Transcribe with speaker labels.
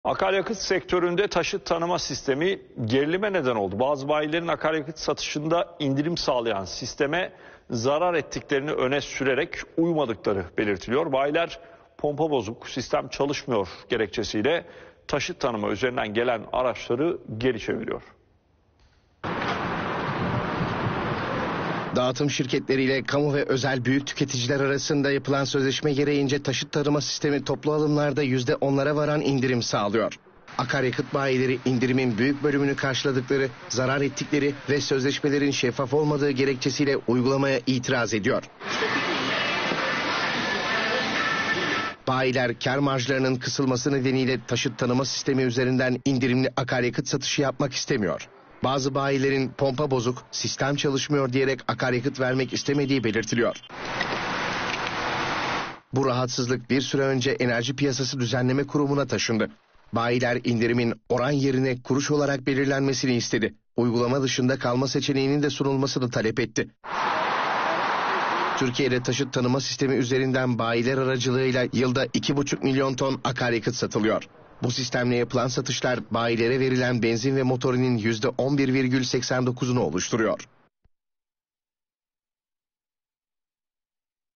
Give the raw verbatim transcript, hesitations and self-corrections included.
Speaker 1: Akaryakıt sektöründe taşıt tanıma sistemi gerilime neden oldu. Bazı bayilerin akaryakıt satışında indirim sağlayan sisteme zarar ettiklerini öne sürerek uymadıkları belirtiliyor. Bayiler pompa bozuk, sistem çalışmıyor gerekçesiyle taşıt tanıma üzerinden gelen araçları geri çeviriyor.
Speaker 2: Dağıtım şirketleriyle kamu ve özel büyük tüketiciler arasında yapılan sözleşme gereğince taşıt tarıma sistemi toplu alımlarda yüzde onlara varan indirim sağlıyor. Akaryakıt bayileri indirimin büyük bölümünü karşıladıkları, zarar ettikleri ve sözleşmelerin şeffaf olmadığı gerekçesiyle uygulamaya itiraz ediyor. Bayiler kar marjlarının kısılması nedeniyle taşıt tanıma sistemi üzerinden indirimli akaryakıt satışı yapmak istemiyor. Bazı bayilerin pompa bozuk, sistem çalışmıyor diyerek akaryakıt vermek istemediği belirtiliyor. Bu rahatsızlık bir süre önce Enerji Piyasası Düzenleme Kurumu'na taşındı. Bayiler indirimin oran yerine kuruş olarak belirlenmesini istedi. Uygulama dışında kalma seçeneğinin de sunulmasını talep etti. Türkiye'de taşıt tanıma sistemi üzerinden bayiler aracılığıyla yılda iki buçuk milyon ton akaryakıt satılıyor. Bu sistemle yapılan satışlar bayilere verilen benzin ve motorinin yüzde on bir virgül seksen dokuzunu oluşturuyor.